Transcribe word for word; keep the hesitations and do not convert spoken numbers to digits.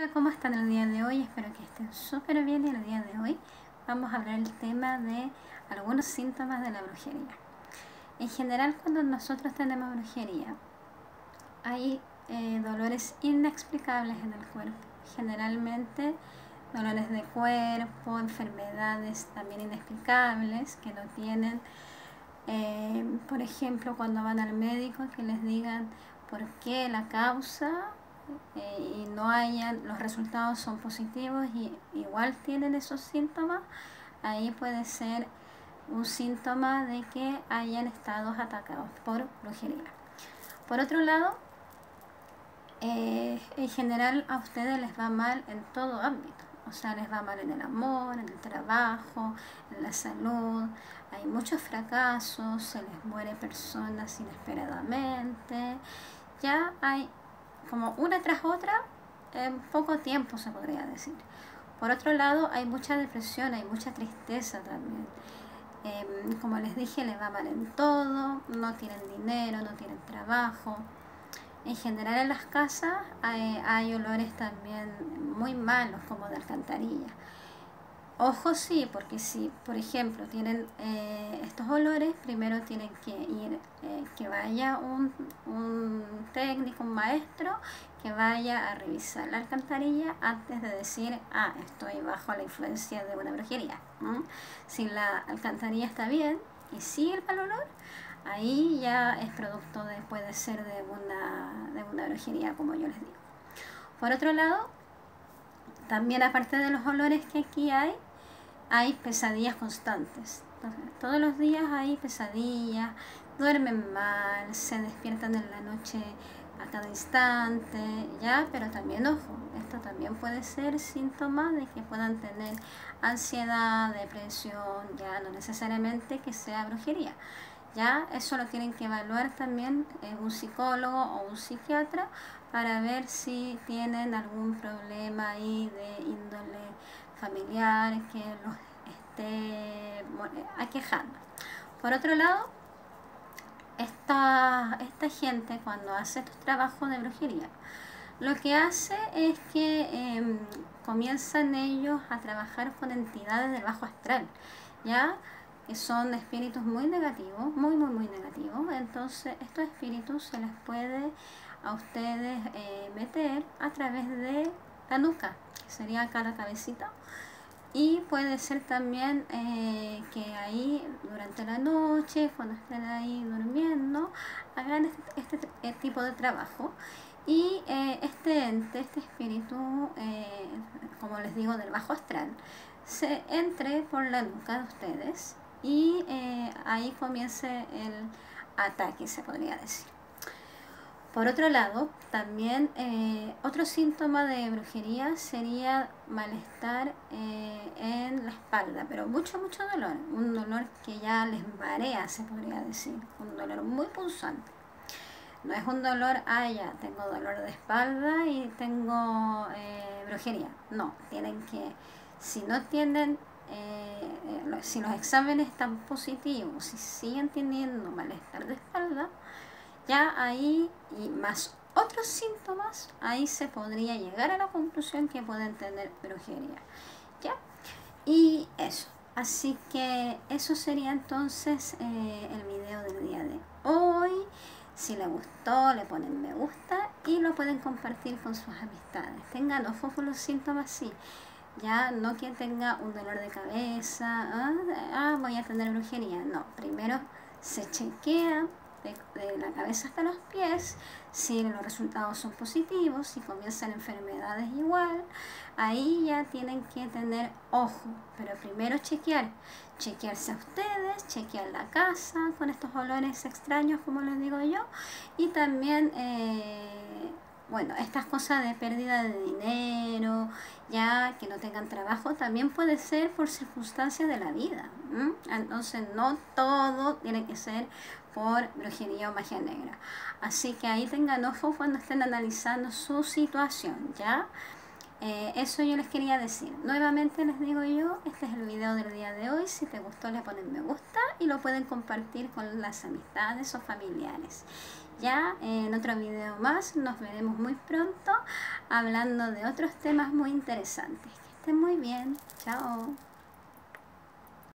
Hola, ¿cómo están el día de hoy? Espero que estén súper bien. Y el día de hoy vamos a hablar el tema de algunos síntomas de la brujería. En general, cuando nosotros tenemos brujería, hay eh, dolores inexplicables en el cuerpo. Generalmente dolores de cuerpo, enfermedades también inexplicables que no tienen, eh, por ejemplo, cuando van al médico, que les digan por qué la causa, eh, y no hayan, los resultados son positivos y igual tienen esos síntomas. Ahí puede ser un síntoma de que hayan estado atacados por brujería. Por otro lado, eh, en general a ustedes les va mal en todo ámbito, o sea, les va mal en el amor, en el trabajo, en la salud, hay muchos fracasos, se les muere personas inesperadamente, ya hay como una tras otra en poco tiempo, se podría decir. Por otro lado, hay mucha depresión, hay mucha tristeza también. Eh, como les dije, les va mal en todo, no tienen dinero, no tienen trabajo. En general en las casas hay, hay olores también muy malos, como de alcantarilla. Ojo, sí, porque si, por ejemplo, tienen eh, estos olores, primero tienen que ir, eh, que vaya un, un técnico, un maestro, que vaya a revisar la alcantarilla antes de decir, ah, estoy bajo la influencia de una brujería. ¿Mm? Si la alcantarilla está bien y sigue el mal olor, ahí ya es producto de, puede ser de una, de una brujería, como yo les digo. Por otro lado, también aparte de los olores que aquí hay, hay pesadillas constantes. Entonces, todos los días hay pesadillas, duermen mal, se despiertan en la noche a cada instante, ya, pero también, ojo, esto también puede ser síntoma de que puedan tener ansiedad, depresión, ya, no necesariamente que sea brujería. Ya, eso lo tienen que evaluar también eh, un psicólogo o un psiquiatra para ver si tienen algún problema ahí de índole familiar que los esté aquejando. Por otro lado, esta, esta gente cuando hace estos trabajos de brujería, lo que hace es que eh, comienzan ellos a trabajar con entidades del bajo astral, ¿ya? Que son espíritus muy negativos, muy, muy, muy negativos. Entonces, estos espíritus se les puede a ustedes eh, meter a través de la nuca, que sería acá la cabecita. Y puede ser también eh, que ahí durante la noche, cuando estén ahí durmiendo, hagan este, este, este tipo de trabajo. Y eh, este ente, este espíritu, eh, como les digo, del bajo astral, se entre por la nuca de ustedes y eh, ahí comience el ataque, se podría decir. Por otro lado, también eh, otro síntoma de brujería sería malestar eh, en la espalda, pero mucho, mucho dolor, un dolor que ya les marea, se podría decir, un dolor muy punzante. No es un dolor, ah, ya, tengo dolor de espalda y tengo eh, brujería. No, tienen que, si no tienen, eh, si los exámenes están positivos, si siguen teniendo malestar de espalda, ya ahí, y más otros síntomas, ahí se podría llegar a la conclusión que pueden tener brujería, ¿ya? Y eso, así que eso sería entonces eh, el video del día de hoy. Si les gustó, le ponen me gusta y lo pueden compartir con sus amistades. Tengan ojo con los síntomas, sí. Ya, no que tenga un dolor de cabeza, ah, ah voy a tener brujería. No, primero se chequean de, de la cabeza hasta los pies, si los resultados son positivos, si comienzan enfermedades igual, ahí ya tienen que tener ojo, pero primero chequear, chequearse a ustedes, chequear la casa con estos olores extraños, como les digo yo, y también eh, bueno, estas cosas de pérdida de dinero, ya que no tengan trabajo, también puede ser por circunstancias de la vida. ¿m? Entonces no todo tiene que ser por brujería o magia negra. Así que ahí tengan ojo cuando estén analizando su situación, ¿ya? Eh, eso yo les quería decir. Nuevamente les digo yo, este es el video del día de hoy. Si te gustó, le ponen me gusta y lo pueden compartir con las amistades o familiares. Ya en otro video más nos veremos muy pronto hablando de otros temas muy interesantes. Que estén muy bien. Chao.